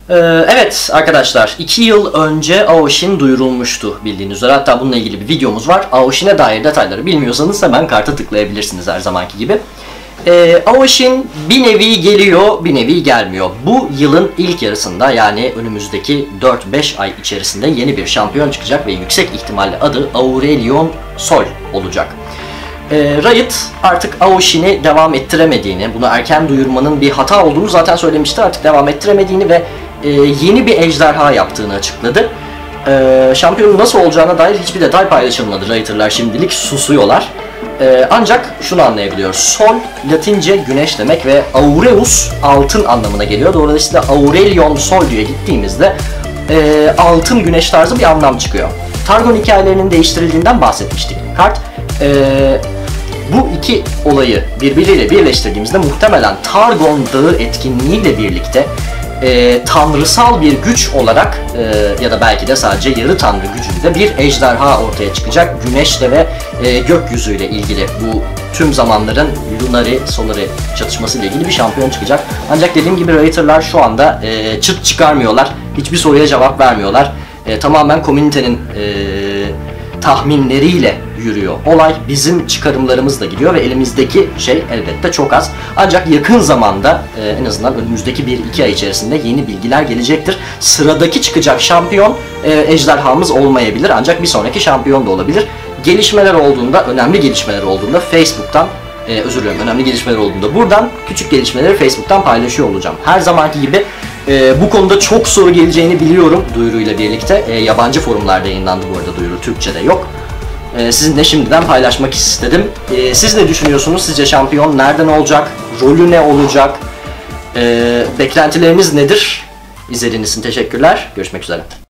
Evet arkadaşlar, 2 yıl önce Aoshin duyurulmuştu bildiğiniz üzere. Hatta bununla ilgili bir videomuz var. Aoshin'e dair detayları bilmiyorsanız hemen karta tıklayabilirsiniz her zamanki gibi. Aoshin bir nevi geliyor, bir nevi gelmiyor. Bu yılın ilk yarısında, yani önümüzdeki 4-5 ay içerisinde yeni bir şampiyon çıkacak ve yüksek ihtimalle adı Aurelion Sol olacak. Riot artık Aoshin'i devam ettiremediğini, bunu erken duyurmanın bir hata olduğunu zaten söylemişti. Artık devam ettiremediğini ve yeni bir ejderha yaptığını açıkladı. Şampiyonun nasıl olacağına dair hiçbir detay paylaşılmadı. Riot'lar şimdilik susuyorlar. Ancak şunu anlayabiliyoruz. Sol, Latince güneş demek ve Aureus altın anlamına geliyor. Dolayısıyla Aurelion Sol diye gittiğimizde altın güneş tarzı bir anlam çıkıyor. Targon hikayelerinin değiştirildiğinden bahsetmiştik. Kart bu iki olayı birbiriyle birleştirdiğimizde muhtemelen Targon Dağı etkinliğiyle birlikte tanrısal bir güç olarak ya da belki de sadece yarı tanrı gücünde bir ejderha ortaya çıkacak. Güneşle ve gökyüzüyle ilgili bu tüm zamanların Lunari Solari çatışmasıyla ilgili bir şampiyon çıkacak. Ancak dediğim gibi Riot'lar şu anda çıt çıkarmıyorlar. Hiçbir soruya cevap vermiyorlar. Tamamen komünitenin tahminleriyle yürüyor. Olay bizim çıkarımlarımızla gidiyor ve elimizdeki şey elbette çok az. Ancak yakın zamanda en azından önümüzdeki 1-2 ay içerisinde yeni bilgiler gelecektir. Sıradaki çıkacak şampiyon ejderhamız olmayabilir ancak bir sonraki şampiyon da olabilir. Gelişmeler olduğunda, önemli gelişmeler olduğunda Facebook'tan önemli gelişmeler olduğunda buradan, küçük gelişmeleri Facebook'tan paylaşıyor olacağım. Her zamanki gibi bu konuda çok soru geleceğini biliyorum duyuruyla birlikte. Yabancı forumlarda yayınlandı bu arada duyuru, Türkçe'de yok. Sizinle şimdiden paylaşmak istedim. Siz ne düşünüyorsunuz? Sizce şampiyon nereden olacak? Rolü ne olacak? Beklentileriniz nedir? İzlediğiniz için teşekkürler. Görüşmek üzere.